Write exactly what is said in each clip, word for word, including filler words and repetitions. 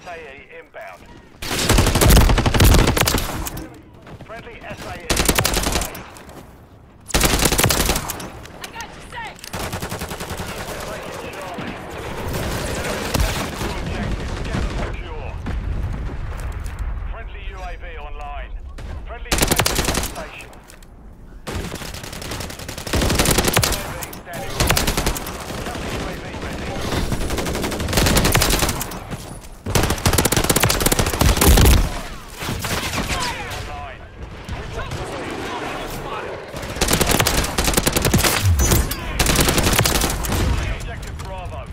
S A E inbound. Friendly S A E on the way. I got you safe! Taking Charlie. Objective, get secure. Friendly U A V online. Friendly U A V on station. U A V standing by. Counter U A V ready. Online. We've lost the lead. Objective Bravo.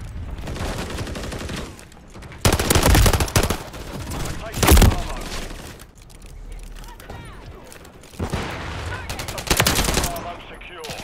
We're taking Bravo. Objective Bravo secure.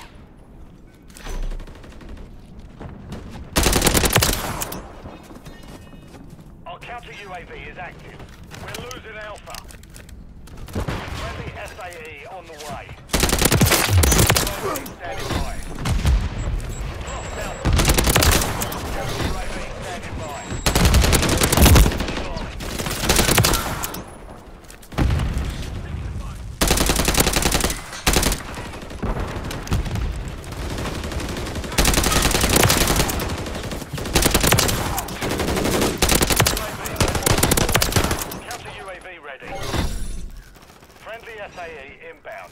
Our counter U A V is active. We're losing Alpha. Friendly S A E on the way. U A V standing by. Lost Alpha. Counter U A V standing by. Charlie. Counter U A V ready. Friendly S A E inbound.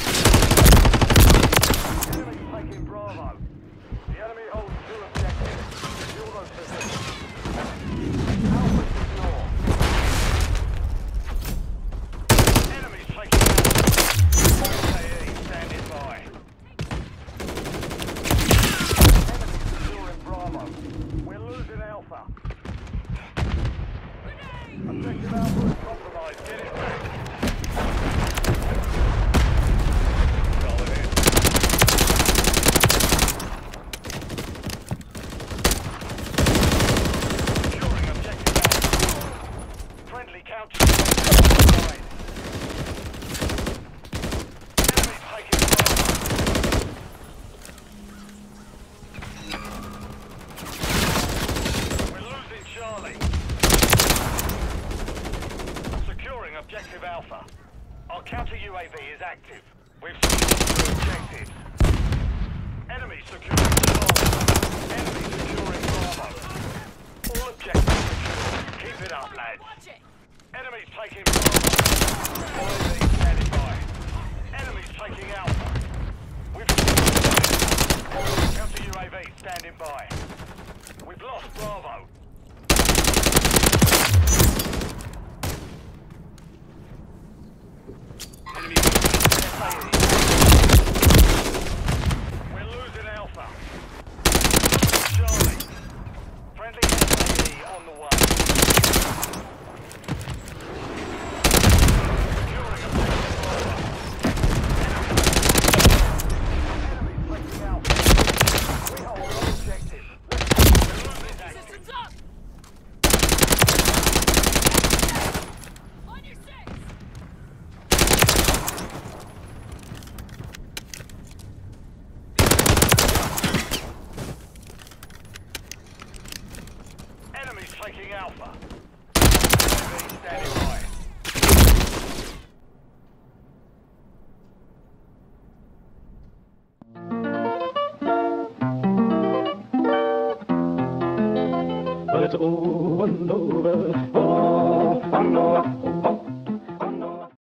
Enemy taking Bravo. The enemy holds two objectives. Secure those positions. Alpha secure. Enemies taking Alpha. S A E standing by. Enemy securing Bravo. We're losing Alpha. Objective Alpha is compromised. Get it back. Solid in. Securing objective Alpha. Friendly counter. Enemies taking Bravo. We're losing Charlie. Securing objective Alpha. Our counter U A V is active. We've secured two objectives. Enemy securing Bravo. Enemy securing Bravo. All objectives secured. Keep it up, lads. Watch it! Enemies taking Bravo. U A V standing by. Enemies taking Alpha. We've secured counter U A V standing by. We've lost Bravo. Enemy S A E. We're losing Alpha. Charlie. Friendly S A E on the way. Securing objective Bravo. Enemy taking Alpha. We hold all objectives. We're losing active. Systems up! On your six! Enemies taking Alpha. U A V standing by. But it's all over.